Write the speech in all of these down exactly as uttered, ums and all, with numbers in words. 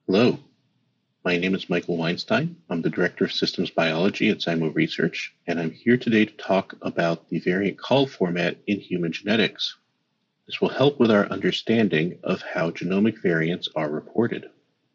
Hello, my name is Michael Weinstein. I'm the Director of Systems Biology at Zymo Research, and I'm here today to talk about the variant call format in human genetics. This will help with our understanding of how genomic variants are reported.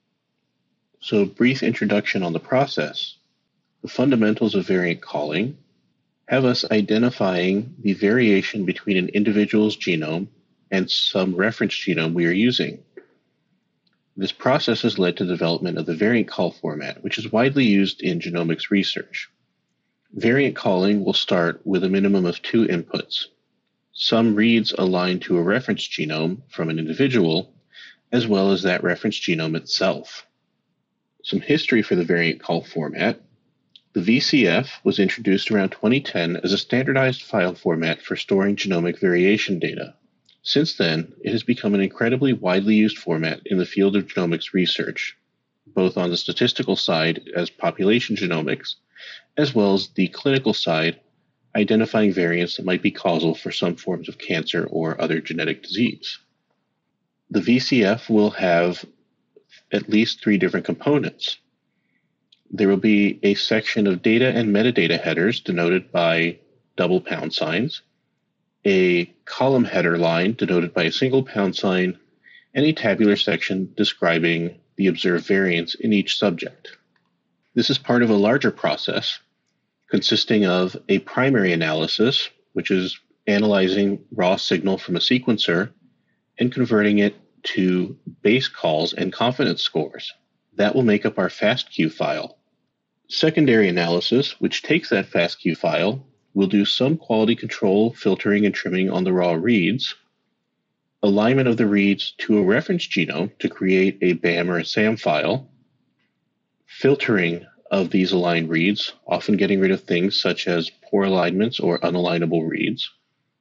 So, a brief introduction on the process. The fundamentals of variant calling have us identifying the variation between an individual's genome and some reference genome we are using. This process has led to the development of the variant call format, which is widely used in genomics research. Variant calling will start with a minimum of two inputs. Some reads aligned to a reference genome from an individual, as well as that reference genome itself. Some history for the variant call format. The V C F was introduced around twenty ten as a standardized file format for storing genomic variation data. Since then, it has become an incredibly widely used format in the field of genomics research, both on the statistical side as population genomics, as well as the clinical side, identifying variants that might be causal for some forms of cancer or other genetic disease. The V C F will have at least three different components. There will be a section of data and metadata headers denoted by double pound signs, a column header line denoted by a single pound sign, and a tabular section describing the observed variants in each subject. This is part of a larger process consisting of a primary analysis, which is analyzing raw signal from a sequencer and converting it to base calls and confidence scores. That will make up our FASTQ file. Secondary analysis, which takes that FASTQ file, will do some quality control, filtering, and trimming on the raw reads, alignment of the reads to a reference genome to create a B A M or a SAM file, filtering of these aligned reads, often getting rid of things such as poor alignments or unalignable reads,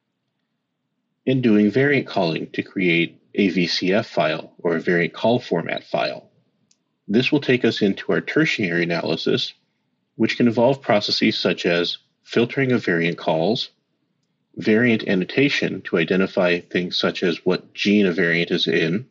and doing variant calling to create a V C F file or a variant call format file. This will take us into our tertiary analysis, which can involve processes such as filtering of variant calls, variant annotation to identify things such as what gene a variant is in,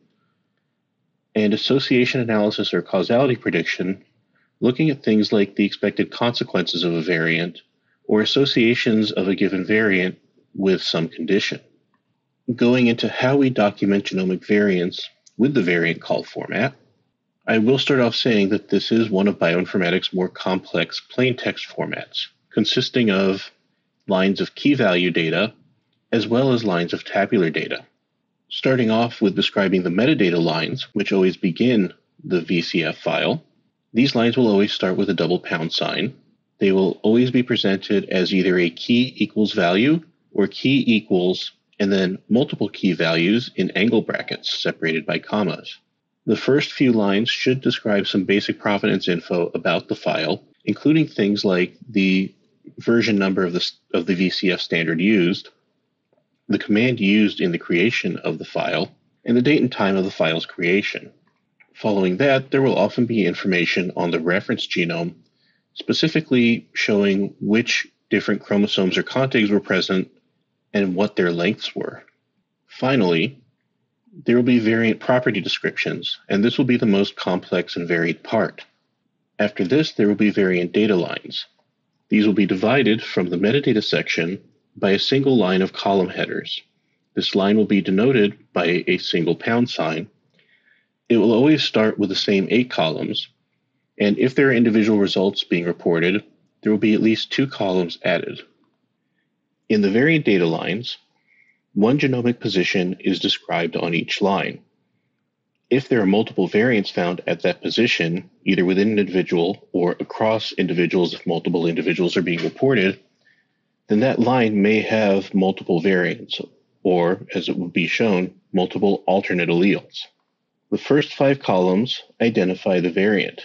and association analysis or causality prediction, looking at things like the expected consequences of a variant or associations of a given variant with some condition. Going into how we document genomic variants with the variant call format, I will start off saying that this is one of bioinformatics' more complex plain text formats, consisting of lines of key value data as well as lines of tabular data. Starting off with describing the metadata lines, which always begin the V C F file, these lines will always start with a double pound sign. They will always be presented as either a key equals value or key equals and then multiple key values in angle brackets separated by commas. The first few lines should describe some basic provenance info about the file, including things like the version number of the, of the V C F standard used, the command used in the creation of the file, and the date and time of the file's creation. Following that, there will often be information on the reference genome, specifically showing which different chromosomes or contigs were present and what their lengths were. Finally, there will be variant property descriptions, and this will be the most complex and varied part. After this, there will be variant data lines. These will be divided from the metadata section by a single line of column headers. This line will be denoted by a single pound sign. It will always start with the same eight columns, and if there are individual results being reported, there will be at least two columns added. In the variant data lines, one genomic position is described on each line. If there are multiple variants found at that position, either within an individual or across individuals if multiple individuals are being reported, then that line may have multiple variants, or, as it would be shown, multiple alternate alleles. The first five columns identify the variant.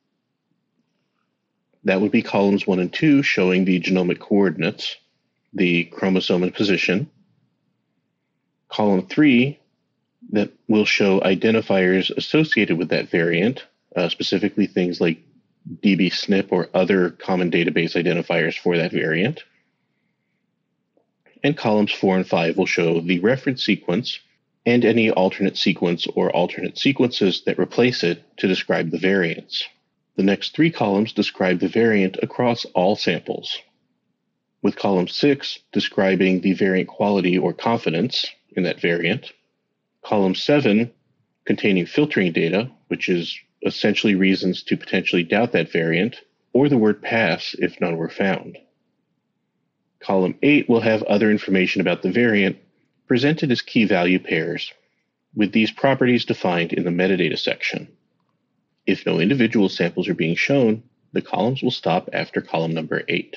That would be columns one and two showing the genomic coordinates, the chromosome and position. Column three that will show identifiers associated with that variant, uh, specifically things like D B S N P or other common database identifiers for that variant. And columns four and five will show the reference sequence and any alternate sequence or alternate sequences that replace it to describe the variants. The next three columns describe the variant across all samples, with column six describing the variant quality or confidence in that variant, column seven containing filtering data, which is essentially reasons to potentially doubt that variant, or the word pass if none were found. Column eight will have other information about the variant presented as key value pairs, with these properties defined in the metadata section. If no individual samples are being shown, the columns will stop after column number eight.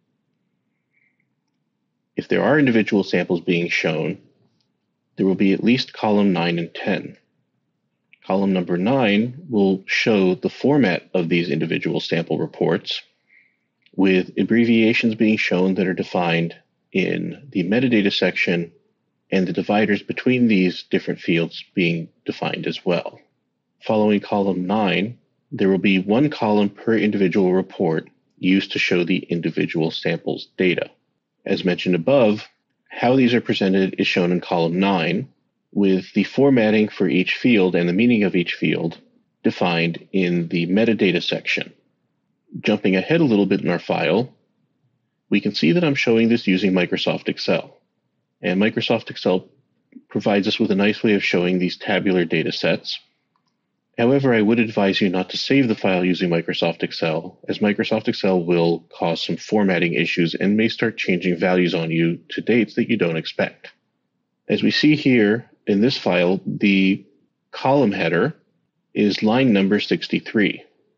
If there are individual samples being shown, there will be at least column nine and ten. Column number nine will show the format of these individual sample reports, with abbreviations being shown that are defined in the metadata section and the dividers between these different fields being defined as well. Following column nine, there will be one column per individual report used to show the individual samples data. As mentioned above, how these are presented is shown in column nine, with the formatting for each field and the meaning of each field defined in the metadata section. Jumping ahead a little bit in our file, we can see that I'm showing this using Microsoft Excel. And Microsoft Excel provides us with a nice way of showing these tabular data sets. However, I would advise you not to save the file using Microsoft Excel, as Microsoft Excel will cause some formatting issues and may start changing values on you to dates that you don't expect. As we see here in this file, the column header is line number sixty-three.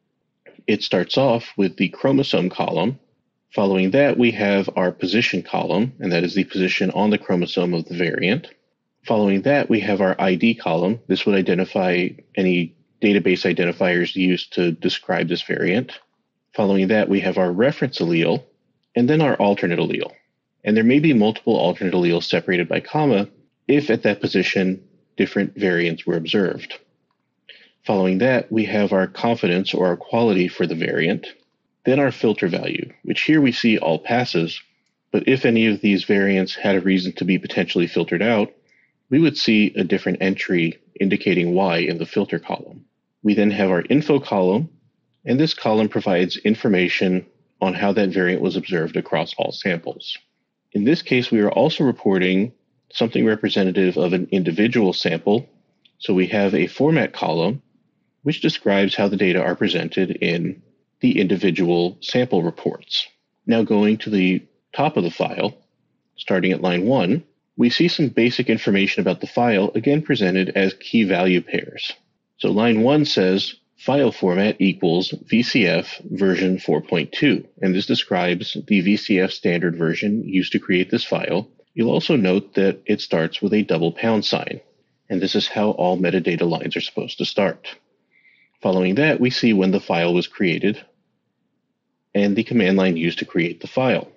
It starts off with the chromosome column. Following that, we have our position column, and that is the position on the chromosome of the variant. Following that, we have our I D column. This would identify any database identifiers used to describe this variant. Following that, we have our reference allele, and then our alternate allele. And there may be multiple alternate alleles separated by comma if at that position different variants were observed. Following that, we have our confidence or our quality for the variant, then our filter value, which here we see all passes, but if any of these variants had a reason to be potentially filtered out, we would see a different entry indicating why in the filter column. We then have our info column, and this column provides information on how that variant was observed across all samples. In this case, we are also reporting something representative of an individual sample. So we have a format column, which describes how the data are presented in the individual sample reports. Now going to the top of the file, starting at line one, we see some basic information about the file, again presented as key value pairs. So line one says file format equals V C F version four point two, and this describes the V C F standard version used to create this file. You'll also note that it starts with a double pound sign, and this is how all metadata lines are supposed to start. Following that, we see when the file was created and the command line used to create the file.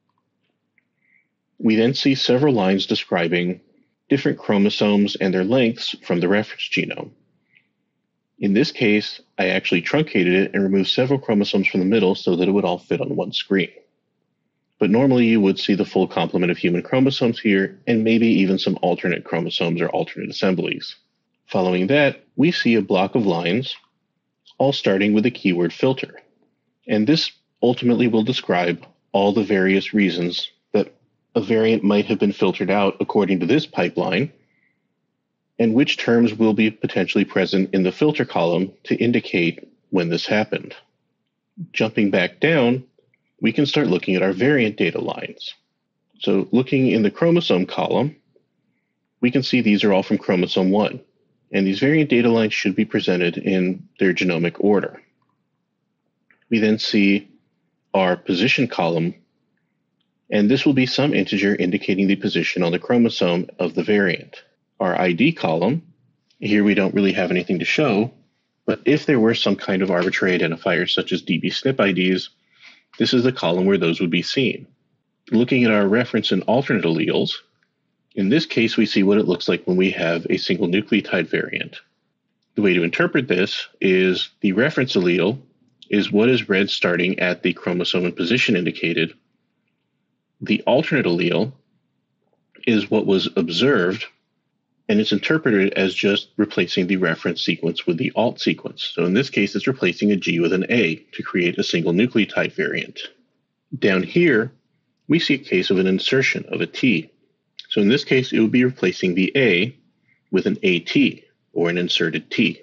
We then see several lines describing different chromosomes and their lengths from the reference genome. In this case, I actually truncated it and removed several chromosomes from the middle so that it would all fit on one screen. But normally you would see the full complement of human chromosomes here, and maybe even some alternate chromosomes or alternate assemblies. Following that, we see a block of lines, all starting with the keyword filter. And this ultimately will describe all the various reasons that a variant might have been filtered out according to this pipeline, and which terms will be potentially present in the filter column to indicate when this happened. Jumping back down, we can start looking at our variant data lines. So looking in the chromosome column, we can see these are all from chromosome one, and these variant data lines should be presented in their genomic order. We then see our position column, and this will be some integer indicating the position on the chromosome of the variant. Our I D column, here we don't really have anything to show, but if there were some kind of arbitrary identifiers such as D B S N P I Ds, this is the column where those would be seen. Looking at our reference and alternate alleles, in this case we see what it looks like when we have a single nucleotide variant. The way to interpret this is the reference allele is what is read starting at the chromosome and position indicated. The alternate allele is what was observed and it's interpreted as just replacing the reference sequence with the alt sequence. So in this case, it's replacing a G with an A to create a single nucleotide variant. Down here, we see a case of an insertion of a T. So in this case, it would be replacing the A with an AT, or an inserted T.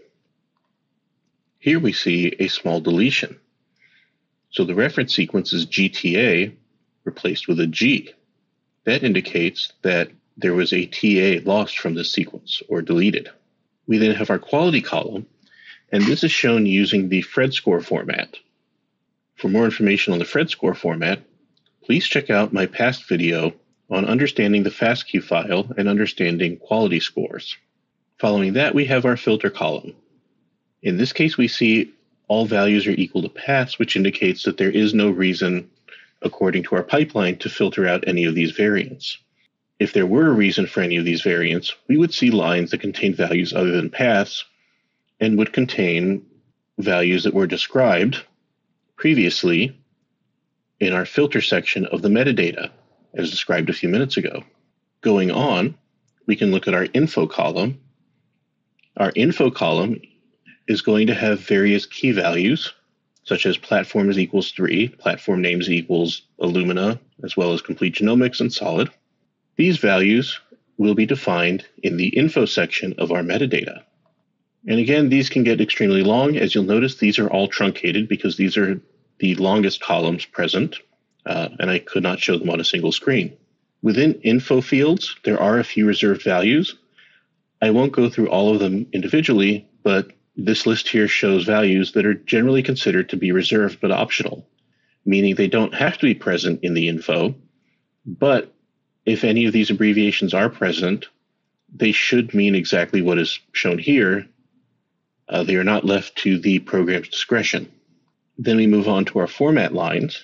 Here we see a small deletion. So the reference sequence is G T A replaced with a G. That indicates that there was a T A lost from this sequence, or deleted. We then have our quality column, and this is shown using the Phred score format. For more information on the Phred score format, please check out my past video on understanding the FASTQ file and understanding quality scores. Following that, we have our filter column. In this case, we see all values are equal to pass, which indicates that there is no reason, according to our pipeline, to filter out any of these variants. If there were a reason for any of these variants, we would see lines that contain values other than paths and would contain values that were described previously in our filter section of the metadata, as described a few minutes ago. Going on, we can look at our info column. Our info column is going to have various key values, such as platforms equals three, platform names equals Illumina, as well as complete genomics and solid. These values will be defined in the info section of our metadata. And again, these can get extremely long. As you'll notice, these are all truncated because these are the longest columns present, uh, and I could not show them on a single screen. Within info fields, there are a few reserved values. I won't go through all of them individually, but this list here shows values that are generally considered to be reserved but optional, meaning they don't have to be present in the info, but if any of these abbreviations are present, they should mean exactly what is shown here. Uh, they are not left to the program's discretion. Then we move on to our format lines.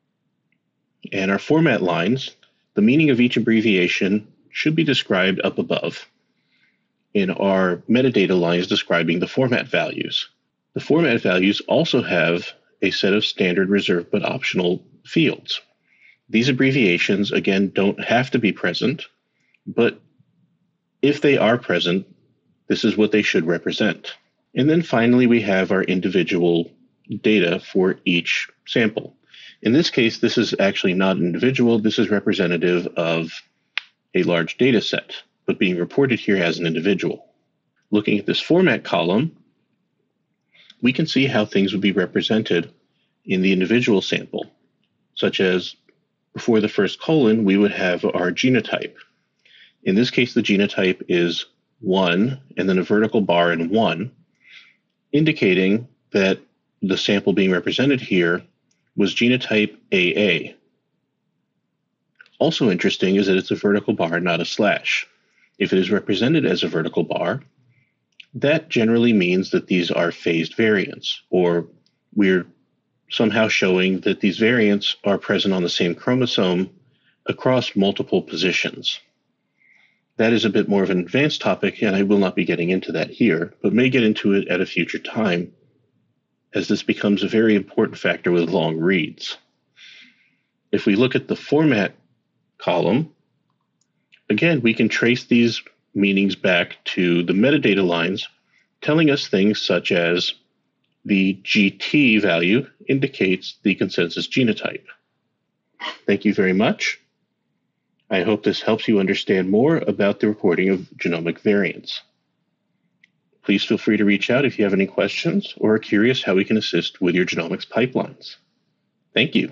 And our format lines, the meaning of each abbreviation should be described up above in our metadata lines describing the format values. The format values also have a set of standard reserved but optional fields. These abbreviations, again, don't have to be present, but if they are present, this is what they should represent. And then finally, we have our individual data for each sample. In this case, this is actually not individual. This is representative of a large data set, but being reported here as an individual. Looking at this format column, we can see how things would be represented in the individual sample, such as before the first colon, we would have our genotype. In this case, the genotype is one, and then a vertical bar in one, indicating that the sample being represented here was genotype A A. Also interesting is that it's a vertical bar, not a slash. If it is represented as a vertical bar, that generally means that these are phased variants, or we're somehow showing that these variants are present on the same chromosome across multiple positions. That is a bit more of an advanced topic, and I will not be getting into that here, but may get into it at a future time, as this becomes a very important factor with long reads. If we look at the format column, again, we can trace these meanings back to the metadata lines, telling us things such as the G T value indicates the consensus genotype. Thank you very much. I hope this helps you understand more about the reporting of genomic variants. Please feel free to reach out if you have any questions or are curious how we can assist with your genomics pipelines. Thank you.